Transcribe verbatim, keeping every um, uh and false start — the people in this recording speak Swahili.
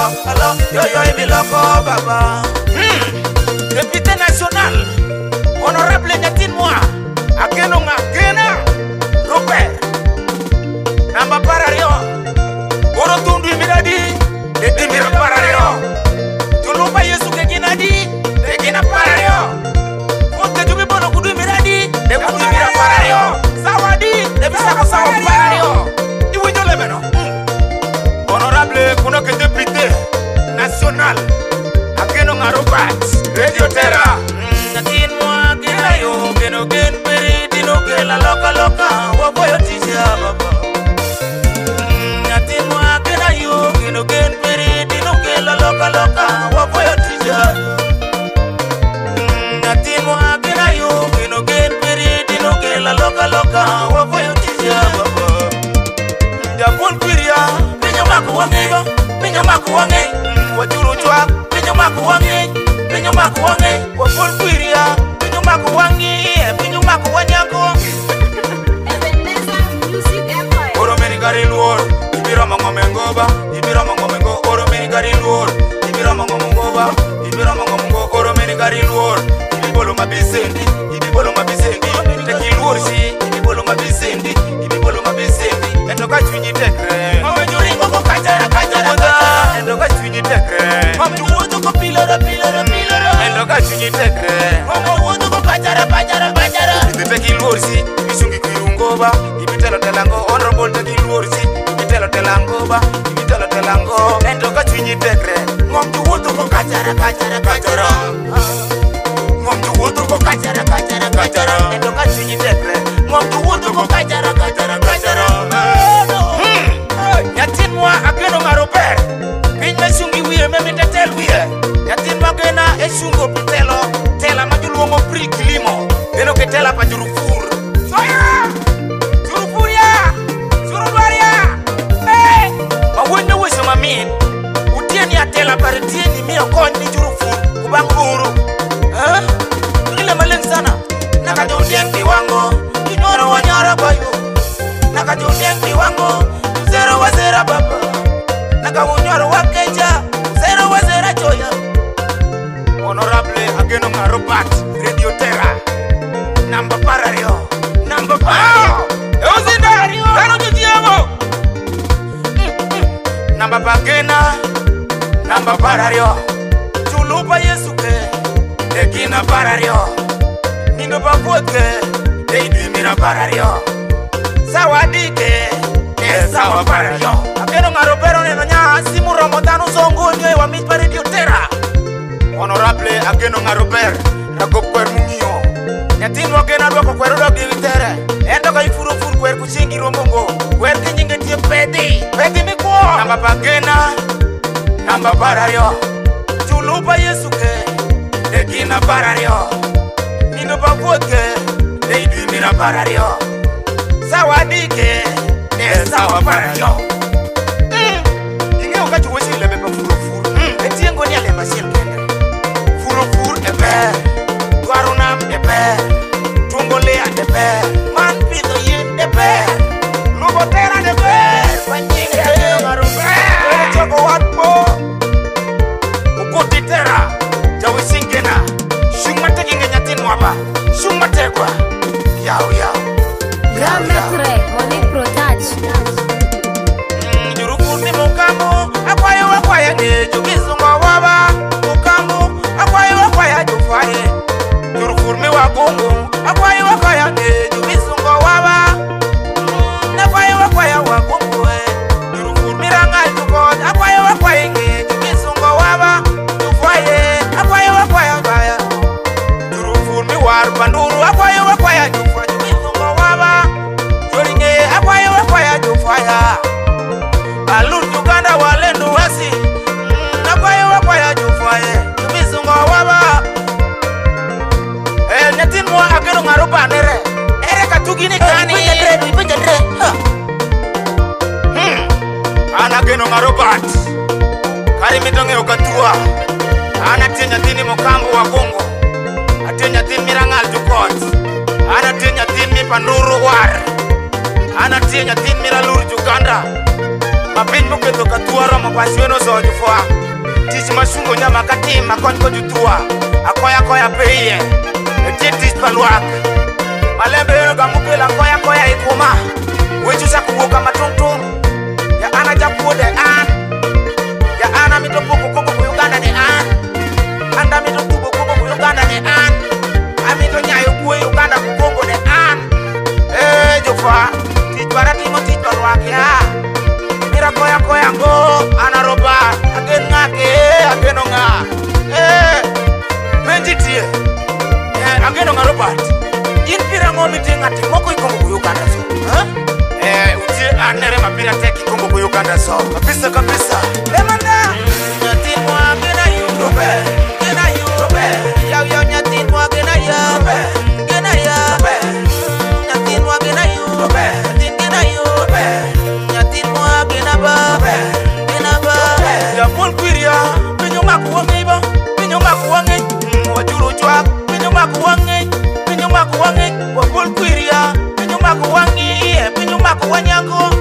alo, yo yo ibiloko baba. Hmm, député national, honorable Nyatin moi, Akeno Ngakena, Robert, Namba Parario, Oro Tundu Miradi, de Dimira Parario, Tulupa Yesu Keginadi, de Gina Parario, Fonte Jubi Bono Kudu Miradi, de Kudu Mira Parario, Sawadi, de Bisako Sawa Parario, Iwi Jolemeno. Honorable Kunoke député national, Akeno Ngarobat, Radio Terra. Nyatin moi kina yo, keno gen peri dino ke la loka loka, waboyo tija baba. Nyatin moi kina yo, keno gen peri dino ke la loka loka, waboyo tija. Nyatin moi kina yo, keno gen peri dino ke la loka loka, waboyo tija baba. Japon piria, pinyo maku wangiba, pinyo maku wangi, wajuru chwa, pinyo maku wangi, pinyo maku wangi, wapon piria, pinyo maku wangi, pinyo maku wanyako. Oro meni gari luor, ibiro mongo mengoba, ibiro mongo mengo, oro meni gari luor, ibiro mongo mengoba, ibiro mongo mengo, oro meni gari luor, ibibolo mabisendi, ibibolo mabisendi, teki luor si, ibibolo mabisendi, ibibolo mabisendi. Endoka chwinyi tekre Mama nyuri ngoko kajara kajara kajara Endoka chwinyi tekre Mama nyuwoto ko pilora pilora pilora Endoka chwinyi tekre Mama woto ko kajara kajara kajara Ibite kilorsi Isungi kuirungoba Ibitelo telango Honorable te kilorsi Ibitelo telangoba Ibitelo telango Endoka chwinyi tekre Mama nyuwoto ko kajara kajara kajara Mama nyuwoto ko kajara kajara kajara Endoka chwinyi tekre Mama nyuwoto ko kajara kajara kajara Nyatin moi Akeno Ngarober Pinya sungi wiye memi tetel wiye Nyatin moi kena esungo pitelo Tela majuluongo pri kilimo Eno ke tela pa jurufur Soya Jurufur ya Jurufur ya Hey Mawende wese mamin Utieni ya tela paritieni miyo konyi jurufur Kubang uru Eh Ile maleng sana Nakajodieng diwango Inyoro wanyara bayo Nakajodieng diwango Zero wa zera baba Naka unyoro wa keja Zero wa zera joya Honorable Akeno Ngarobat Radio Terra Namba Parario Namba Parario Eusinda Kano jujiamo Namba Pagena Namba Parario Chulupa Yesuke Dekina Parario Nino Babueke Deidwimira Parario Sawadike Sawa Parario Akeno Ngarobero neno nya simu Ramadanu zongo nye wa mitpa Radio Terra Honorable Akeno Ngarober Nako kwer mungio Nyatin wakena dwako kweru dok diwi tere Endo ka ifuru furu kwer kuchingi rombongo Kwer kinyinge tie pedi Pedi mikuo Namba Pagena Namba Parario Chulupa Yesuke Dekina Parario Nino Babueke Deidwimira Parario Sawadike Sawa Parario Inge ukachu wesi lebe pa furu-furu Etiengo ni ale masil kende Furu-furu ebe Duarunam ebe Tungolea ebe Man pito yin ebe Lugotera ebe Wanyinge Akeno Ngarober Choko watpo Ukuti tera Jawi singena Shungmate kinge nyatin waba Shungmate kwa Yao yao Rametre, Monique Protach. Jurufur ni mukamu, akwaye wakwaye nge jukizunga waba. Mukamu, akwaye wakwaye jufaye. Jurufur mi wagungu, akwaye wakwaye nge jukizunga waba. Nakwaye wakwaye wagungu we. Jurufur mi rangal jukot, akwaye wakwaye nge jukizunga waba. Jufaye, akwaye wakwaye baya. Jurufur mi war panduru, akwaye wakwaye jufa jukizunga waba. Joringe akwaye wakwaye jufaya Alur Uganda walendu wasi Nakwaye wakwaye jufaye Jumizunga waba Eh Nyatin moi Akeno Ngarobat nere Ere katugini kani Ipenjadre, ipenjadre Hmm Ana Akeno Ngarobat Kari mitonge ukatua Ana tie Nyatin mukambu wa Kongo Atie Nyatin mirangal jukot Ana tie Nyatin mi panduru war Ana tie Nyatin mira lur Uganda Mapin muketo katuara mapasweno so jufwa. Tich mashungo nyama katima kon ko jutua. Akoya koya peye. Eti tich palwak. Malembe yo gamukela koya koya ikuma. Weju sakuoka matungtung. Ya ana japuo de an. Ya ana mitopo kukobo ku Uganda de an. Anda mitopo kukobo ku Uganda de an. Amito nyayo ku Uganda ku Kongo de an. Eh jufwa. Tich barati mo tich palwak ya. Mira koya koya ngo anaroba agen ngake ageno nga eh menjitie eh ageno nga Robert in pira ngo meeting ati moko ikongo ku Uganda so eh utie anere mapira teki kongo ku Uganda so kabisa kabisa lemanda nyati mwa gena yurobe gena yurobe yaw yaw nyati mwa gena yurobe gena yurobe nyati mwa gena yurobe gena yurobe ya pol kwiria pinyo makuwangi ba pinyo makuwangi wajuru chwak pinyo makuwangi pinyo makuwangi wa pol kwiria pinyo makuwangi pinyo makuwanyango